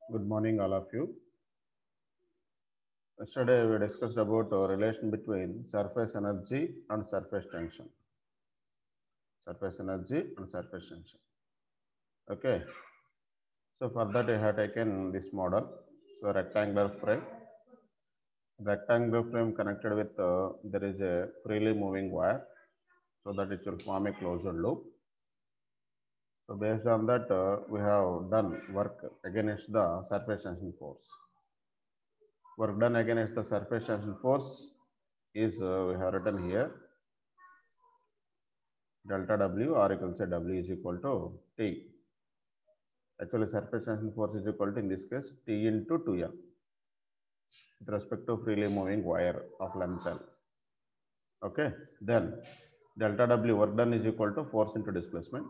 Good morning, all of you. Yesterday, we discussed about relation between surface energy and surface tension. Surface energy and surface tension. Okay. So for that, I have taken this model. So rectangular frame. Rectangular frame connected with there is a freely moving wire, so that it will form a closed loop. So based on that, we have done work against the surface tension force. Work done against the surface tension force is we have written here delta W, or you can say W is equal to T. Actually, surface tension force is equal to, in this case, T into 2L with respect to freely moving wire of length L. Okay, then delta W work done is equal to force into displacement.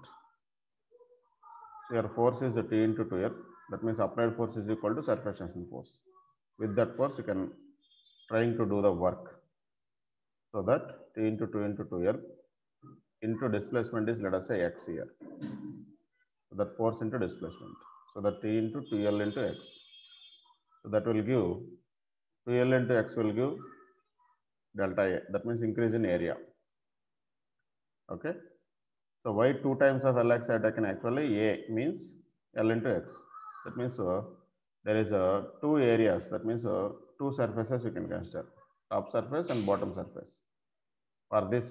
So your force is T into 2L. That means applied force is equal to surface tension force. With that force, you can trying to do the work. So that T into 2 into 2L into displacement is, let us say, X here. So that force into displacement. So that T into 2L into X. So that will give 2L into X will give delta A. That means increase in area. Okay. So why 2 times of Lx I taken? Actually A means L into X. That means there is two areas. That means two surfaces you can consider, top surface and bottom surface. For this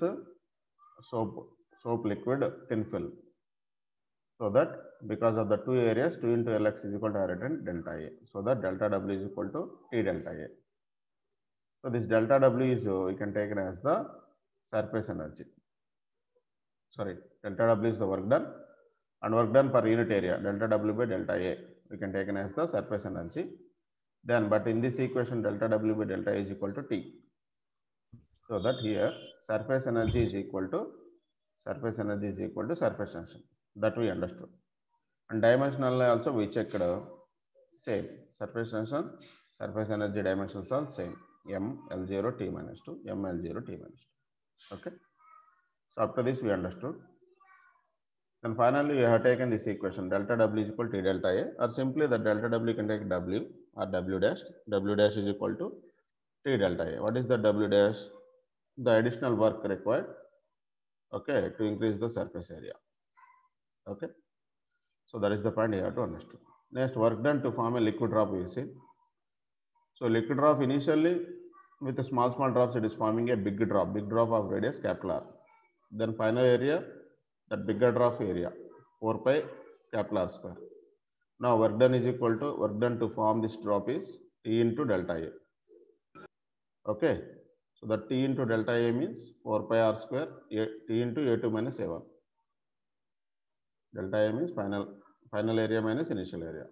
soap liquid thin film. So that because of the two areas, 2 into Lx is equal to written delta A. So that delta W is equal to T delta A. So this delta W is you can take it as the surface energy. Sorry, delta W is the work done, and work done per unit area, delta W by delta A, we can take it as the surface energy. Then, but in this equation, delta W by delta A is equal to T. So that here surface energy is equal to surface tension. That we understood. And dimensional also we checked same. Surface tension, surface energy dimensions are same. M L0 T minus 2, M L0 T minus 2. Okay. So after this we understood. Then finally we have taken this equation delta W is equal to T delta A, or simply the delta W can take W or W dash. W dash is equal to T delta A. What is the W dash? The additional work required, okay, to increase the surface area. Okay. So that is the point you have to understand. Next, work done to form a liquid drop we see. So liquid drop initially with the small drops it is forming a big drop of radius capital R. Then final area, that bigger drop area 4 pi capital R square. Now work done is equal to work done to form this drop is T into delta A. Okay. So the T into delta A means 4 pi R square T into A2 minus A1. Delta A means final area minus initial area.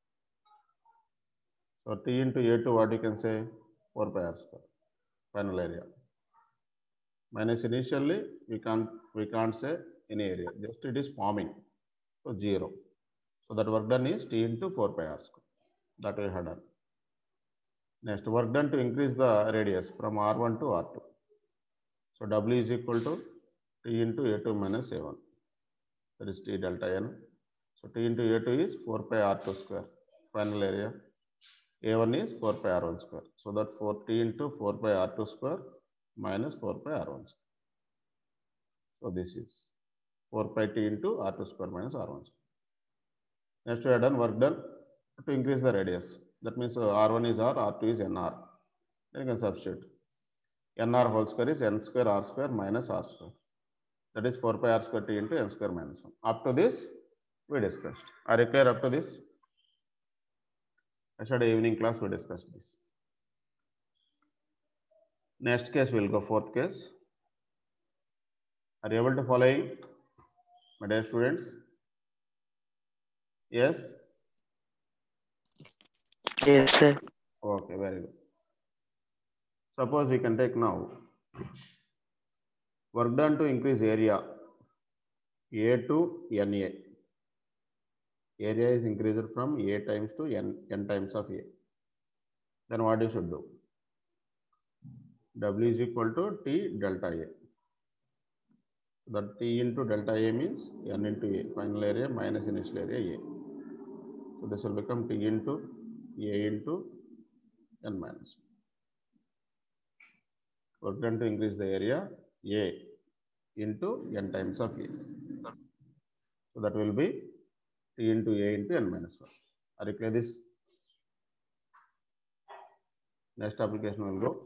So T into A2, what you can say? 4 pi R square, final area. Minus initially, we can't say any area, just it is forming. So 0. So that work done is T into 4 pi R square. That we have done. Next, work done to increase the radius from R1 to R2. So W is equal to T into A2 minus A1. That is T delta N. So T into A2 is 4 pi R2 square, final area. A1 is 4 pi R1 square. So that 4T into 4 pi R2 square minus 4 pi R1 square. So this is 4 pi T into R2 square minus R1 square. Next we have done work done to increase the radius. That means R1 is R, R2 is NR. Then you can substitute. NR whole square is N square R square minus R square. That is 4 pi R square T into N square minus 1. Up to this we discussed. Are you clear up to this? Yesterday evening class we discussed this. Next case we will go fourth case. Are you able to follow, my dear students? Yes? Yes, sir. Okay, very good. Suppose we can take now work done to increase area A to NA. Area is increased from A times to N times of A. Then what you should do? W is equal to T delta A. That T into delta A means N into A, final area minus initial area A. So this will become T into A into n minus 1. Work done to increase the area A into n times of A. So that will be T into A into n minus 1. Are you clear this? Next application will go.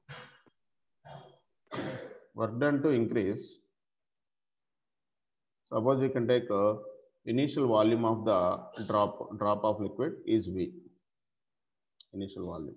Work done to increase. Suppose we can take initial volume of the drop of liquid is V. Initial volume.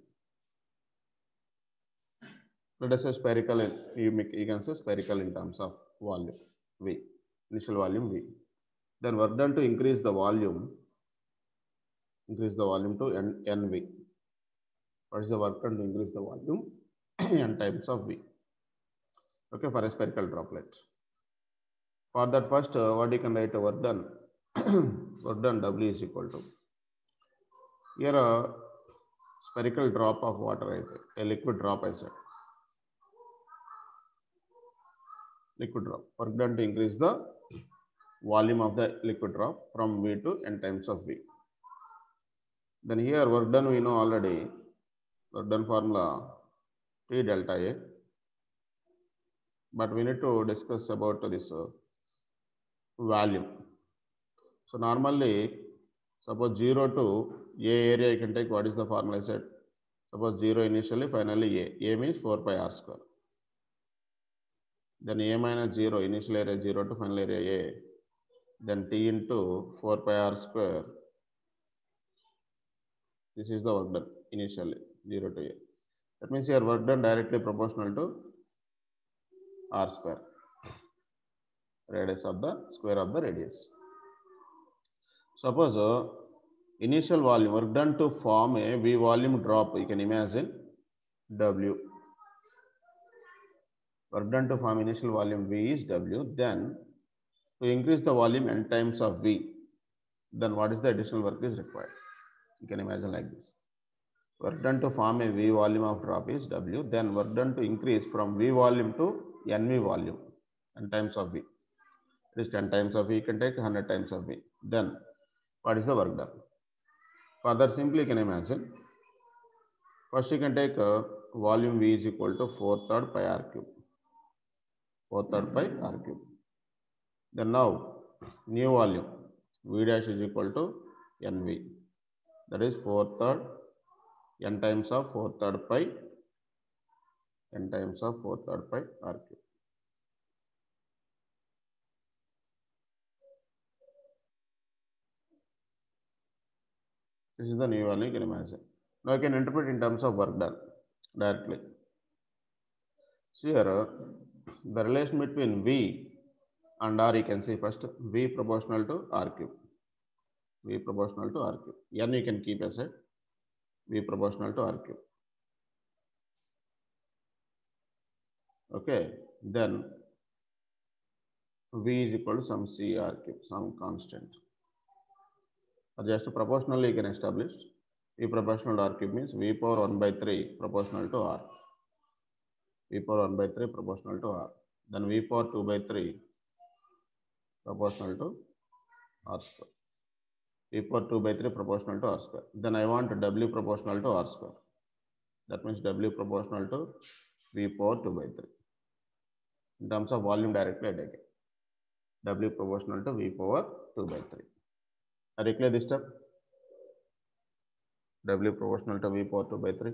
Let us say spherical. You can say spherical in terms of volume V. Initial volume V. Then work done to increase the volume. Increase the volume to NV. What is the work done to increase the volume? N times of V. Okay, for a spherical droplet. For that first, what you can write work done? Work done W is equal to. Here a spherical drop of water, a liquid drop I said. Liquid drop. Work done to increase the volume of the liquid drop from V to N times of V. Then here work done we know already. Work done formula T delta A. But we need to discuss about this volume. So normally, suppose 0 to A area, you can take what is the formula I said. Suppose 0 initially, finally A. A means 4 pi r square. Then A minus 0, initial area 0 to final area A. Then T into 4 pi r square. This is the work done initially, 0 to A. That means your work done directly proportional to r square. Radius of the square of the radius. Suppose initial volume work done to form a V volume drop, you can imagine W. Work done to form initial volume V is W. Then to increase the volume n times of V, then what is the additional work is required? You can imagine like this. Work done to form a V volume of drop is W. Then work done to increase from V volume to NV volume, n times of V. It is 10 times of V, you can take 100 times of V. Then what is the work done? Further simply you can imagine. First you can take volume V is equal to 4/3 pi r cube. 4/3 pi r cube. Then now new volume V dash is equal to NV. That is 4/3 n times of 4/3 pi n times of 4/3 pi r cube. This is the new value you can imagine. Now you can interpret in terms of work done directly. So here the relation between V and R you can see first V proportional to R cube. V proportional to R cube. N you can keep aside. V proportional to R cube. Okay. Then V is equal to some C R cube, some constant. Or just proportionally you can establish. V proportional to R cube means V power 1 by 3 proportional to R. V power 1 by 3 proportional to R. Then V power 2 by 3 proportional to R square. V power 2 by 3 proportional to R square. Then I want W proportional to R square. That means W proportional to V power 2 by 3. In terms of volume directly I take it. W proportional to V power 2 by 3. Are you clear this step? W proportional to V power 2 by 3.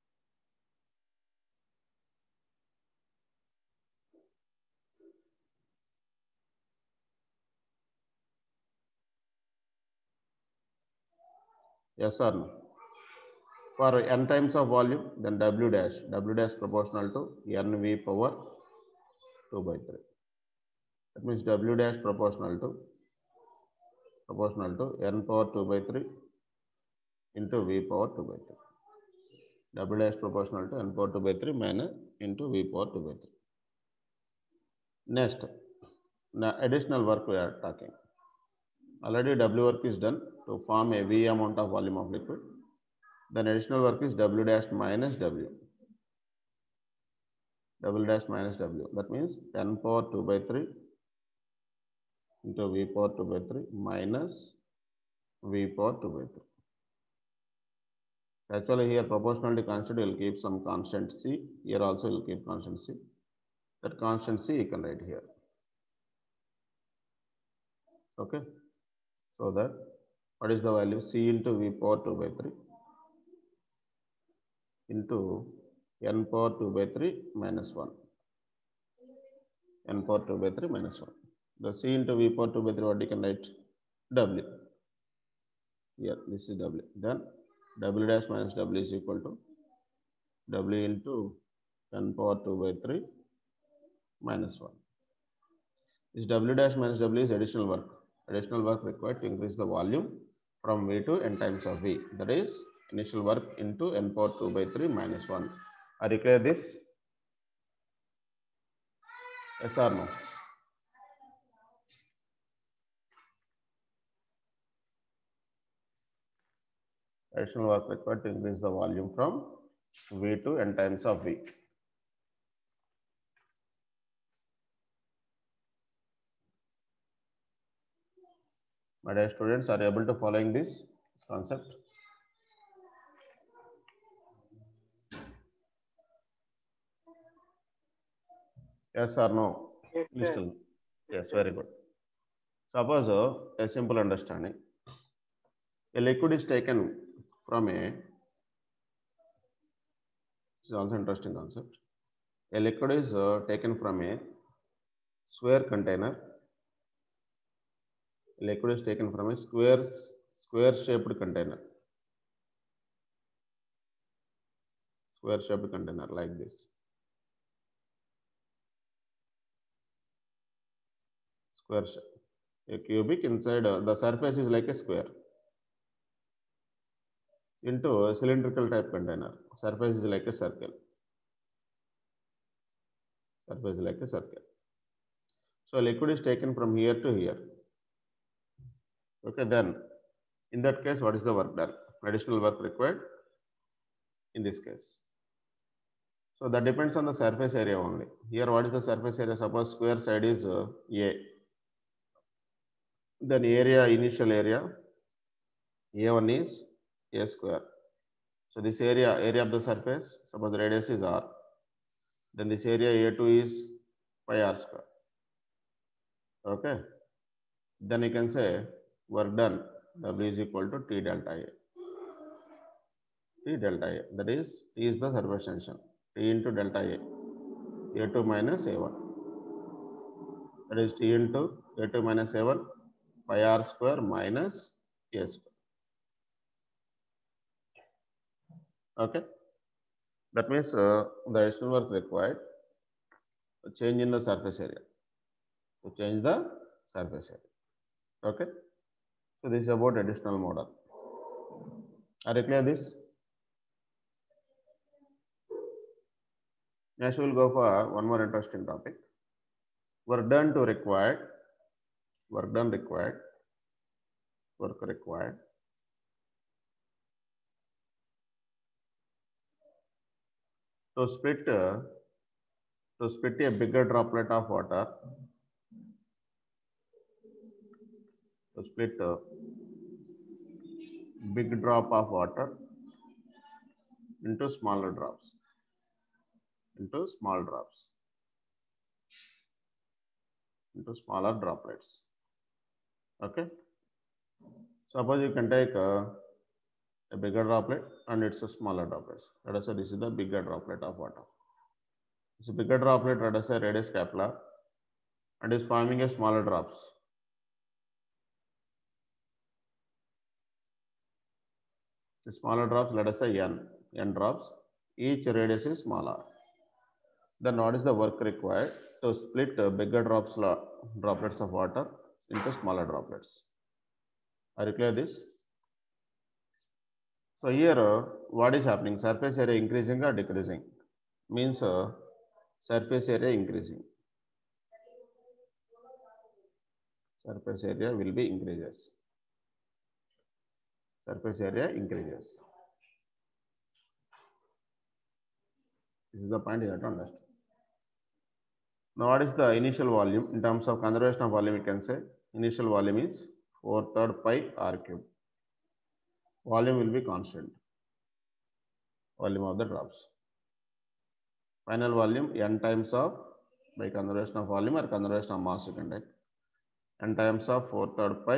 Yes or no? For n times of volume, then W dash proportional to NV power 2 by 3. That means W dash proportional to n power 2 by 3 into V power 2 by 3. W dash proportional to n power 2 by 3 minus into V power 2 by 3. Next, now additional work we are talking. Already W work is done to form a V amount of volume of liquid. Then additional work is W dash minus W. W dash minus W. That means n power 2 by 3 into V power 2 by 3 minus V power 2 by 3. Actually, here proportionality constant will keep some constant C. Here also will keep constant C. That constant C you can write here. Okay. So that what is the value? C into V power 2 by 3 into n power 2 by 3 minus 1. N power 2 by 3 minus 1. The C into V power 2 by 3, what you can write? W. Here, this is W. Then W dash minus W is equal to W into n power 2 by 3 minus 1. This W dash minus W is additional work. Additional work required to increase the volume from V to n times of V. That is initial work into n power 2 by 3 minus 1. Are you clear this? Yes or no? Additional work required to increase the volume from V to n times of V. My dear students, are you able to following this concept? Yes or no? Yes, Please sir. tell me. Yes, Yes, sir. very good. Suppose a simple understanding. A liquid is taken from a, this is also interesting concept. A liquid is taken from a square container. A liquid is taken from a square shaped container. Square shaped container like this. Square shape. A cubic inside the surface is like a square. Into a cylindrical type container. Surface is like a circle. Surface is like a circle. So liquid is taken from here to here. Okay, then in that case, what is the work done? Additional work required in this case. So that depends on the surface area only. Here, what is the surface area? Suppose square side is A. Then area, initial area, A1 is A square. So this area of the surface, suppose the radius is R. Then this area A2 is pi R square. Okay. Then you can say work done, W is equal to T delta A. T delta A, that is, T is the surface tension. T into delta A. A2 minus A1. That is T into A2 minus A1 pi R square minus A square. Okay. That means the additional work required to change in the surface area. To change the surface area. Okay. So this is about additional model. Are you clear this? Next we will go for one more interesting topic. Work done to required. Work done required. Work required. To split a bigger droplet of water. To split a big drop of water into smaller drops. Into small drops. Into smaller droplets. Okay. Suppose you can take a bigger droplet and it's a smaller droplet. Let us say this is the bigger droplet of water. This bigger droplet, let us say radius capital, and is forming a smaller drops. The smaller drops, let us say n drops. Each radius is smaller. Then what is the work required to split bigger droplets of water into smaller droplets? Are you clear this? So here, what is happening? Surface area increasing or decreasing? Means surface area increasing. Surface area will be increases. Surface area increases. This is the point you have to understand. Now, what is the initial volume? In terms of conservation of volume, we can say initial volume is 4/3 pi R cube. volume will be constant, volume of the drops. Final volume n times of, by conservation of volume or conservation of mass, you can write n times of 4/3 pi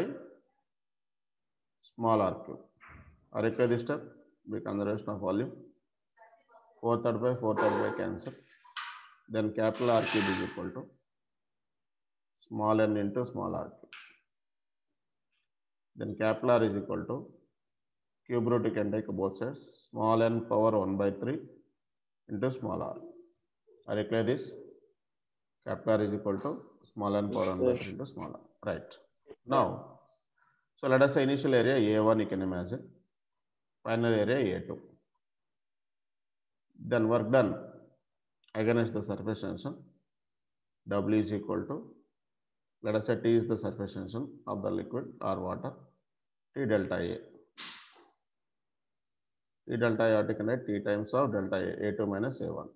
small r cube. Or require this step by conservation of volume, 4/3 pi 4/3 pi cancel. Then capital R cube is equal to small n into small r cube. Then capital R is equal to cube root, you can take both sides, small n power 1/3 into small r. I declare this capital R is equal to small n power 1/3 into small r. Right. Now, so let us say initial area A1 you can imagine, final area A2. Then work done against the surface tension, W is equal to, let us say T is the surface tension of the liquid or water, T delta A. T delta A, you can write T times of delta A, A2 minus A1.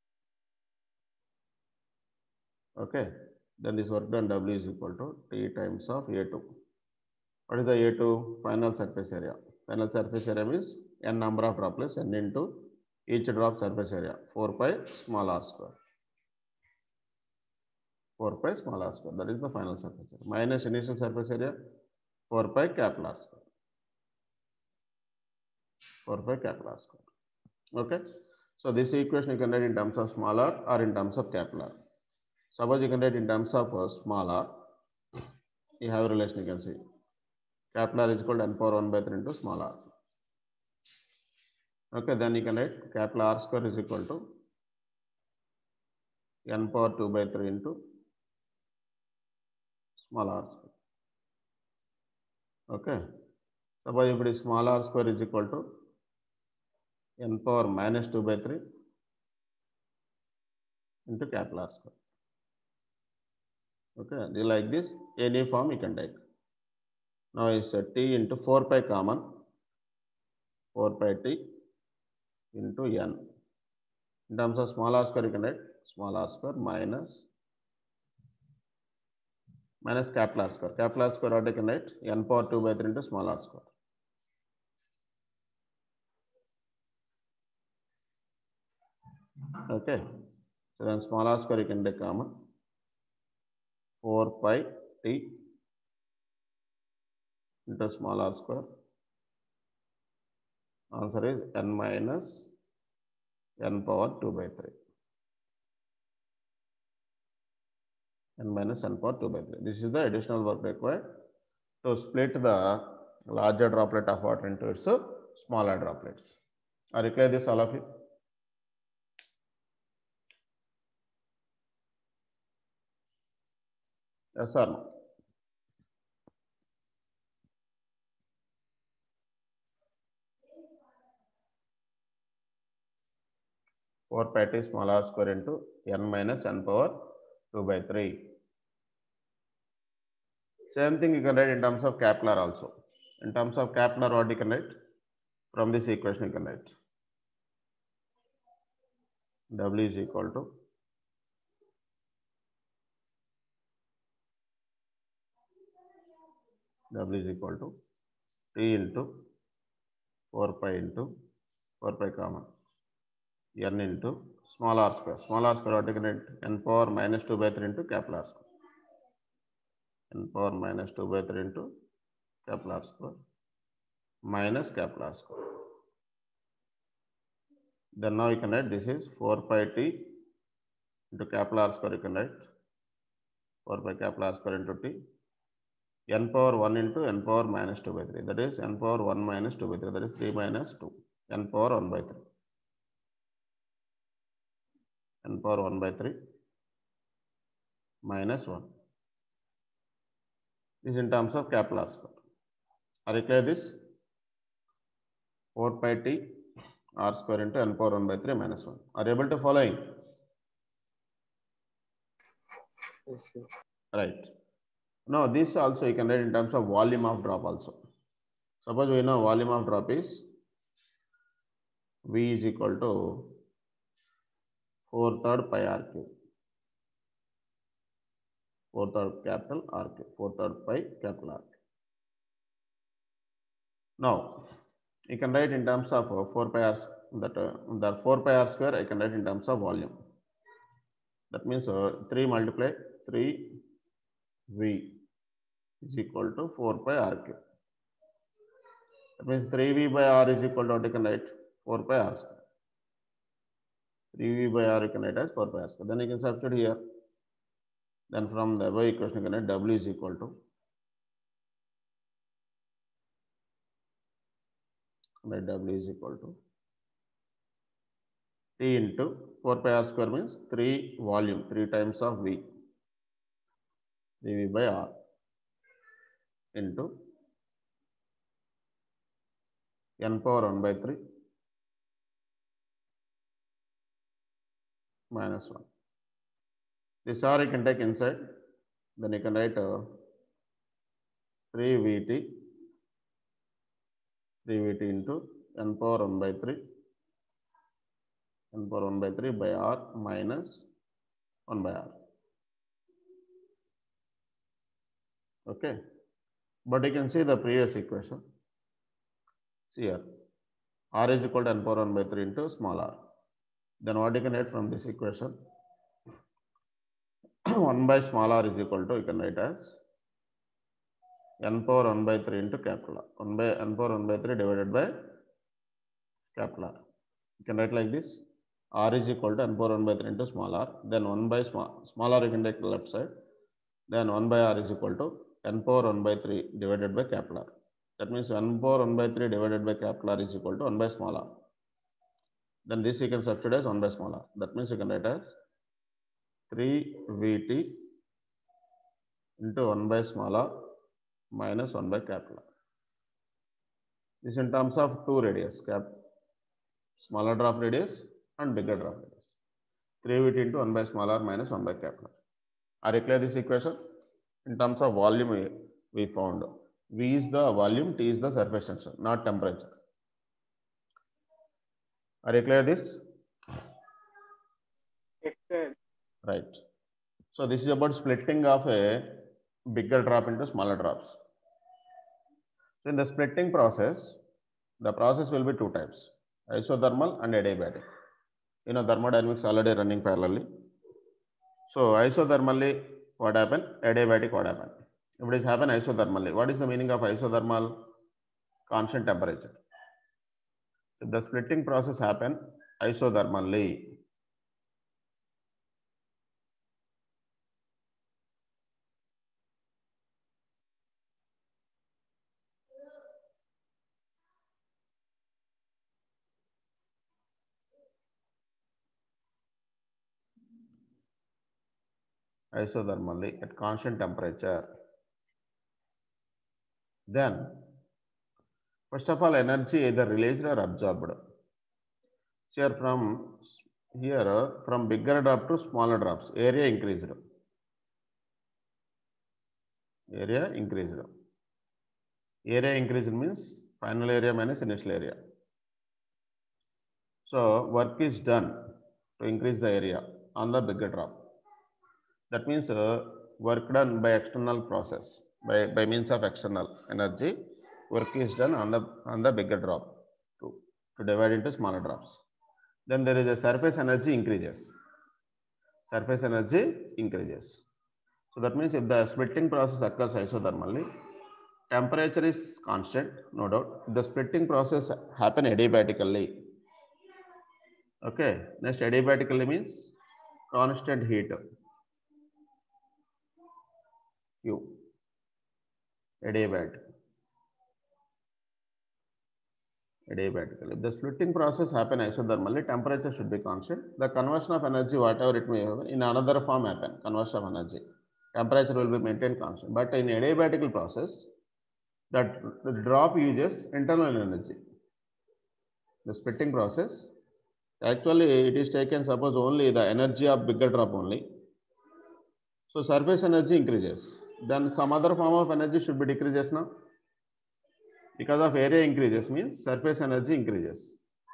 Okay. Then this work done W is equal to T times of A2. What is the A2? Final surface area. Final surface area means n number of droplets, n into each drop surface area, 4 pi small r square. 4 pi small r square, that is the final surface area. Minus initial surface area, 4 pi capital R square. 4 pi capital R square. Okay. So this equation you can write in terms of small r or in terms of capital R. Suppose you can write in terms of small r, you have a relation, you can see. Capital R is equal to n power 1/3 into small r. Okay, then you can write capital R square is equal to n power 2/3 into small r square. Okay, suppose if it is small r square is equal to n power minus 2/3 into capital R square. Okay, like this, any form you can take. Now it's a t into 4 pi common, 4 pi t into n. In terms of small r square, you can write small r square minus capital R square. Capital R square, what you can write n power 2/3 into small r square. Okay, so then small r square you can take common, 4 pi t into small r square. Answer is n minus n power 2/3. N minus n power 2/3. This is the additional work required to split the larger droplet of water into its smaller droplets. I require this, all of you. Yes or no? Four pi t small r square into n minus n power 2/3. Same thing you can write in terms of capital R also. In terms of capital R, what you can write? From this equation you can write W is equal to T into 4 pi into 4 pi common n into small r square. Small r square, what you can write? N power minus 2/3 into capital R square. N power minus 2/3 into capital R square minus capital R square. Then now you can write this is 4 pi t into capital R square, you can write 4 pi capital R square into t, n power 1 into n power minus 2/3, that is n power 1 minus 2/3, that is 3 minus 2, n power 1/3, n power 1/3 minus 1. This is in terms of capital R square. I declare this 4 pi t r square into n power 1/3 minus 1. Are you able to following? Yes, sir. Right. Now this also you can write in terms of volume of drop also. Suppose we know volume of drop is V is equal to 4/3 pi r cube. 4/3 capital R cube. 4/3 pi capital R cube. Now You can write in terms of 4 pi r, that 4 pi r square I can write in terms of volume. That means 3 multiply 3 V is equal to 4 pi r cube. That means 3V by r is equal to what you can write 4 pi r square. 3V by r you can write as 4 pi r square. Then you can substitute here. Then from the above equation you can write W is equal to W is equal to T into 4 pi r square means 3 volume, 3 times of V, 3V by R into n power 1 by 3 minus 1. This R you can take inside, then you can write 3VT into n power 1 by 3 by R minus 1 by R. Okay, but you can see the previous equation. See here, R is equal to n power 1 by 3 into small r. Then what you can write from this equation? 1 by small r is equal to, you can write as n power 1 by 3 into capital R. 1 by n power 1 by 3 divided by capital R. You can write like this. R is equal to n power 1 by 3 into small r. Then 1 by small r you can take the left side. Then 1 by r is equal to n power 1 by 3 divided by capital R. That means n power 1 by 3 divided by capital R is equal to 1 by small r. Then this you can substitute as 1 by small r. That means you can write as 3VT into 1 by small r minus 1 by capital R. This in terms of two radius, smaller drop radius and bigger drop radius. 3VT into 1 by small r minus 1 by capital R. Are you clear this equation? In terms of volume, we found V is the volume, T is the surface tension, not temperature. Are you clear this? Yes, sir. Right. So this is about splitting of a bigger drop into smaller drops. So in the splitting process, the process will be two types, isothermal and adiabatic. You know, thermodynamics already running parallelly. So isothermally, what happened? Adiabatic, what happened? If it is happen isothermally, what is the meaning of isothermal? Constant temperature. If the splitting process happen isothermally, at constant temperature, then first of all energy either released or absorbed. So here from bigger drop to smaller drops, area increased. Area increased. Area increased means final area minus initial area. So work is done to increase the area on the bigger drop. That means work done by external process, by means of external energy, work is done on the bigger drop to divide into smaller drops. Then there is a surface energy increases. Surface energy increases. So that means if the splitting process occurs isothermally, temperature is constant, no doubt. If the splitting process happen adiabatically. Okay, next adiabatically means constant heat. Q. Adiabatic. Adiabatically. If the splitting process happen isothermally, temperature should be constant. The conversion of energy, whatever it may have, in another form happen, conversion of energy. Temperature will be maintained constant. But in adiabatical process, that the drop uses internal energy. The splitting process, actually it is taken suppose only the energy of bigger drop only. So surface energy increases. Then some other form of energy should be decreases now. Because of area increases means surface energy increases.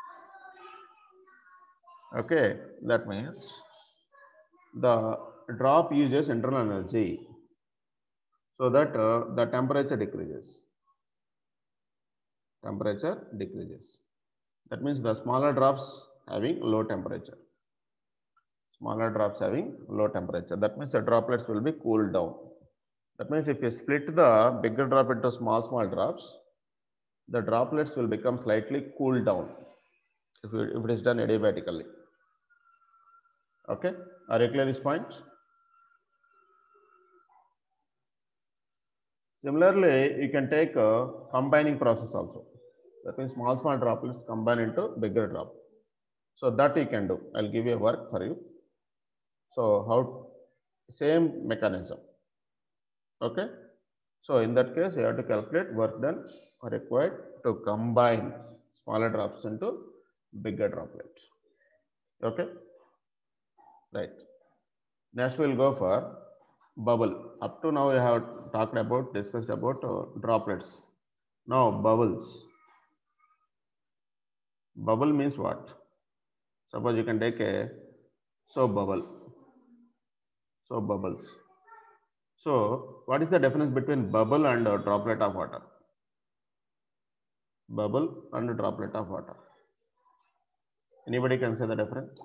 Okay, that means the drop uses internal energy so that the temperature decreases. temperature decreases. That means the smaller drops having low temperature. Smaller drops having low temperature. That means the droplets will be cooled down. That means if you split the bigger drop into small drops, the droplets will become slightly cooled down if it is done adiabatically. Okay, are you clear this point? Similarly, you can take a combining process also. That means small droplets combine into bigger drop. So that you can do. I'll give you a work for you. So how, same mechanism. Okay. So in that case, you have to calculate work done or required to combine smaller drops into bigger droplets. Okay. Right. Next we'll go for bubble. Up to now we have discussed about droplets. Now bubbles. Bubble means what? Suppose you can take a soap bubble. Soap bubbles. So what is the difference between bubble and a droplet of water? Bubble and a droplet of water. Anybody can say the difference?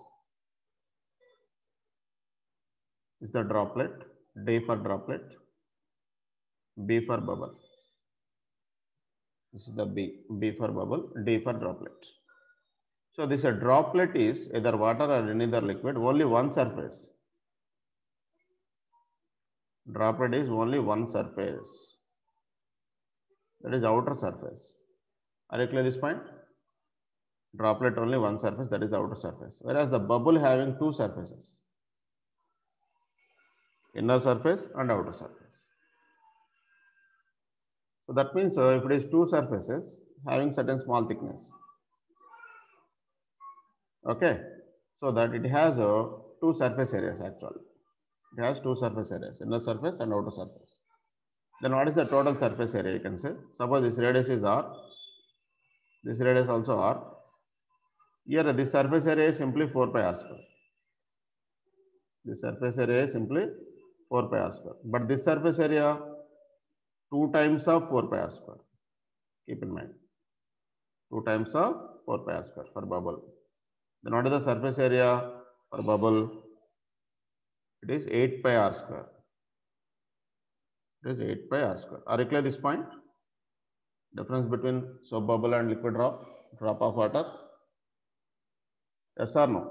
Is the droplet, D for droplet, B for bubble. This is the B for bubble, D for droplet. So this a droplet is either water or any other liquid, only one surface. Droplet is only one surface. That is outer surface. Are you clear this point? Droplet only one surface, that is the outer surface. Whereas the bubble having two surfaces. Inner surface and outer surface. So that means if it is two surfaces having certain small thickness. Okay. So that it has two surface areas actually. It has two surface areas, inner surface and outer surface. Then what is the total surface area you can say? Suppose this radius is R, this radius also R. Here this surface area is simply 4 pi R square. This surface area is simply 4 pi R square. But this surface area 2 times of 4 pi R square. Keep in mind. 2 times of 4 pi R square for bubble. Then what is the surface area for bubble? It is 8 pi R square. It is 8 pi R square. Are you clear this point? Difference between soap bubble and liquid drop of water? Yes or no?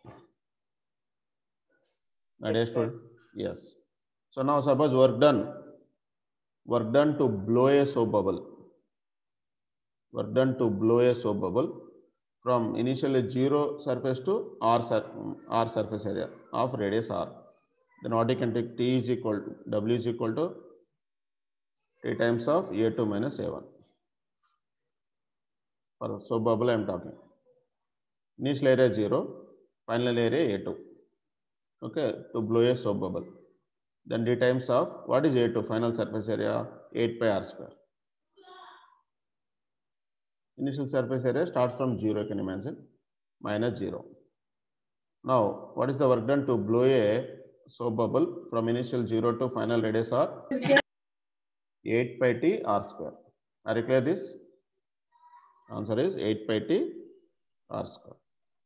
Yes. So now suppose work done to blow a soap bubble. Work done to blow a soap bubble from initially 0 surface to R surface area of radius R. Then what you can take W is equal to T times of A2 minus A1. For soap bubble I am talking. Initial area 0, final area A2. Okay, to blow a soap bubble. Then D times of what is A2? Final surface area 8 pi R square. Initial surface area starts from 0, you can imagine, minus 0. Now, what is the work done to blow a soap bubble from initial 0 to final radius R? 8 pi T R square. Are you clear this? Answer is 8 pi T R square.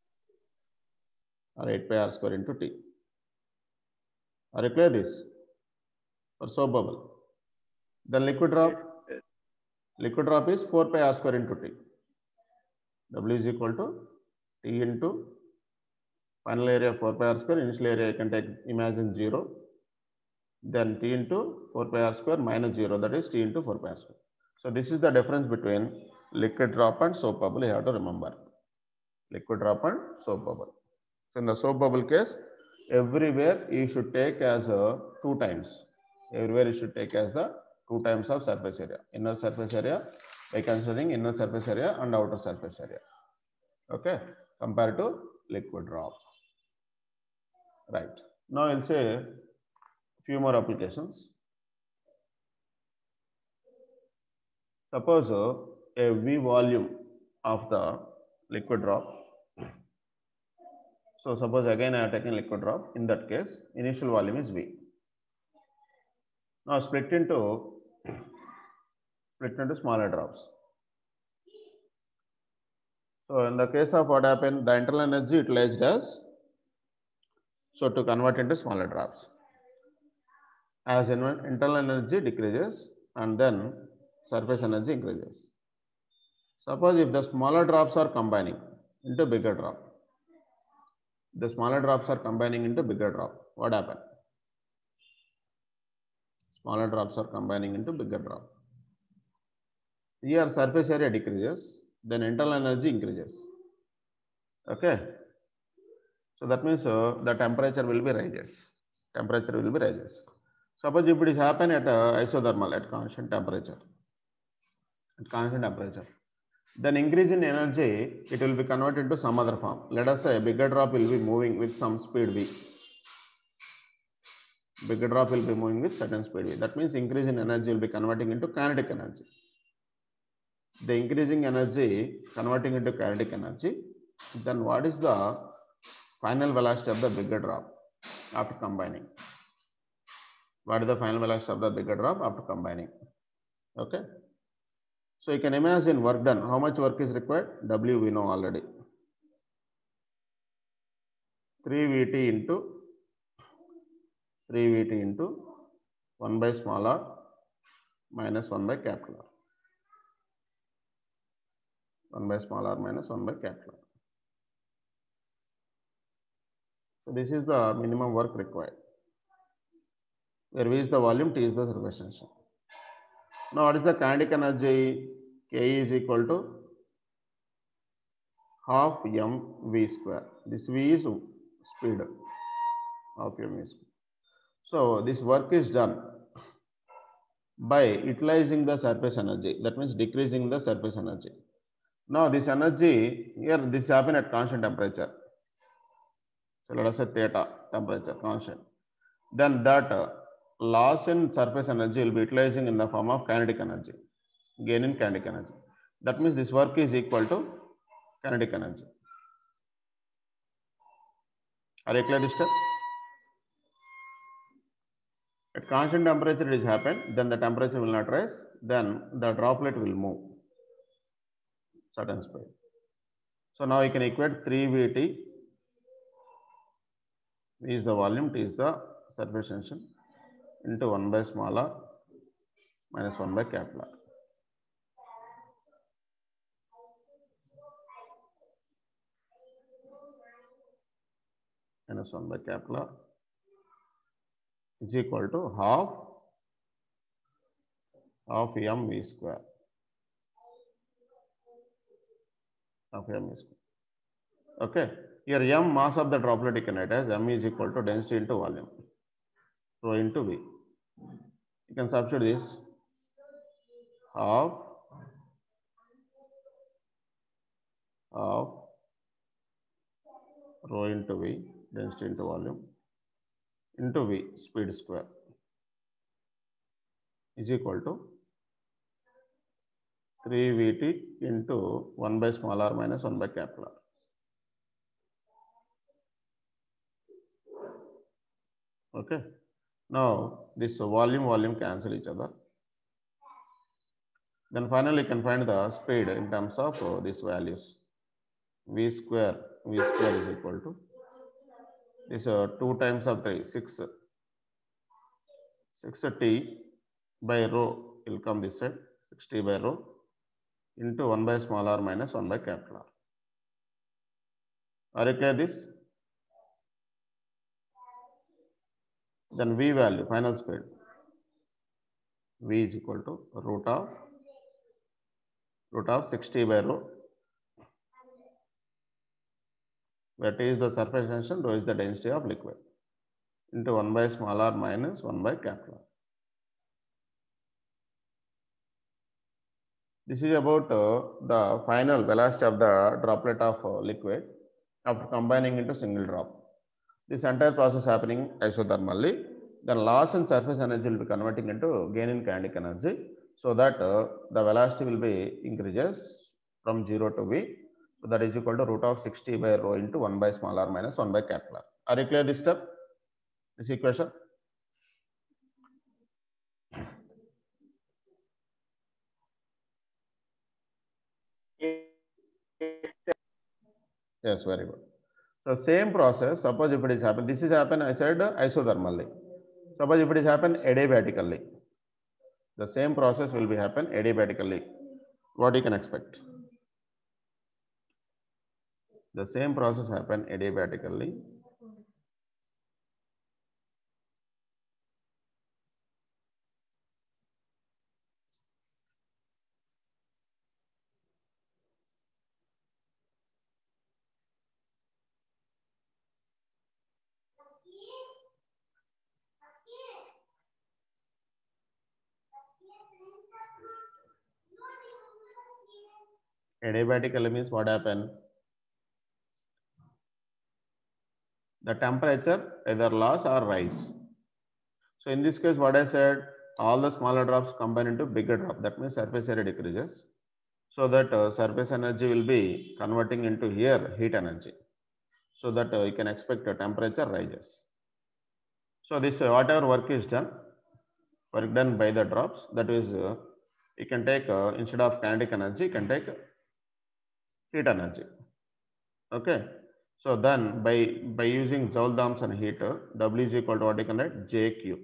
Or 8 pi R square into T. Are you clear this? For soap bubble. Then liquid drop. Liquid drop is 4 pi R square into T. W is equal to T into final area 4 pi R square. Initial area you can take, imagine 0. Then T into 4 pi R square minus 0. That is T into 4 pi R square. So this is the difference between liquid drop and soap bubble. You have to remember. Liquid drop and soap bubble. So in the soap bubble case, everywhere you should take as 2 times. Everywhere you should take as the 2 times of surface area. Inner surface area by considering inner surface area and outer surface area. Okay, compared to liquid drop. Right. Now I'll say a few more applications. Suppose a V volume of the liquid drop. So suppose again I have taken liquid drop. In that case, initial volume is V. Now split into smaller drops. So in the case of what happened, the internal energy utilized as, so to convert into smaller drops. As internal energy decreases and then surface energy increases. Suppose if the smaller drops are combining into bigger drop, the smaller drops are combining into bigger drop, what happened? Smaller drops are combining into bigger drop. Here surface area decreases, then internal energy increases. Okay. So that means the temperature will be rises. Temperature will be rises. Suppose if it is happen at isothermal at constant temperature, then increase in energy, it will be converted to some other form. Let us say a bigger drop will be moving with some speed v. Bigger drop will be moving with certain speed v. That means increase in energy will be converting into kinetic energy. The increasing energy converting into kinetic energy, then what is the final velocity of the bigger drop after combining? What is the final velocity of the bigger drop after combining? Okay. So you can imagine work done. How much work is required? W we know already. 3Vt into 1 by small r minus 1 by capital R. 1 by small r minus 1 by capital R. So this is the minimum work required. Where V is the volume, T is the surface tension. Now what is the kinetic energy? K is equal to half mv square. This V is speed of mv square. So this work is done by utilizing the surface energy. That means decreasing the surface energy. Now this energy, here this happen at constant temperature. So let us say theta, temperature constant. Then that loss in surface energy will be utilizing in the form of kinetic energy, gain in kinetic energy. That means this work is equal to kinetic energy. Are you clear this step? At constant temperature it is happened, then the temperature will not rise, then the droplet will move certain speed. So now you can equate 3Vt is the volume, T is the surface tension, into 1 by small r minus 1 by capital R. Minus 1 by capital R is equal to half of mv square. Of m is okay. Here m mass of the droplet you can write as m is equal to density into volume, rho into v. You can substitute this half of rho into v, density into volume, into v, speed square, is equal to 3Vt into 1 by small r minus 1 by capital R. Okay. Now this volume cancel each other. Then finally you can find the speed in terms of these values. V square is equal to this 2 times of 3, 6 T by rho will come this side, 6T by rho into 1 by small r minus 1 by capital R. Are you clear this? Then V value, final speed, V is equal to root of 6T by rho, where T is the surface tension, rho is the density of liquid, into 1 by small r minus 1 by capital R. This is about the final velocity of the droplet of liquid after combining into single drop. This entire process happening isothermally. Then loss in surface energy will be converting into gain in kinetic energy, so that the velocity will be increases from 0 to v. So that is equal to root of 6T by rho into 1 by small r minus 1 by capital R. Are you clear this step? This equation? Yes, very good. So same process, suppose if it is happen, this is happen, I said isothermally. Suppose if it is happen adiabatically, the same process will be happen adiabatically. What you can expect? The same process happen adiabatically. Adiabatically means what happen? The temperature either loss or rise. So in this case, what I said, all the smaller drops combine into bigger drop. That means surface area decreases. So that surface energy will be converting into here heat energy. So that you can expect a temperature rises. So this whatever work is done, work done by the drops, that is you can take instead of kinetic energy, you can take heat energy. Okay. So then by using Joule Thomson heater, W is equal to what you can write? JQ.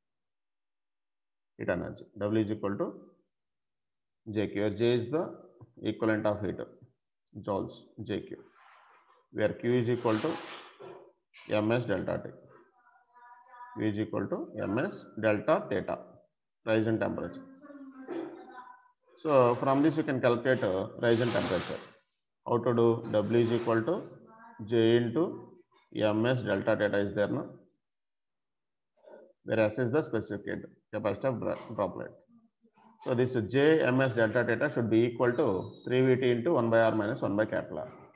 Heat energy. W is equal to JQ. J is the equivalent of heater. Joules, JQ. Where Q is equal to ms delta T. Q is equal to ms delta theta. Rise in temperature. So from this you can calculate rise in temperature. How to do? W is equal to J into ms delta theta is there now. Where S is the specific capacity of droplet. So this J ms delta theta should be equal to 3 Vt into 1 by R minus 1 by capital R.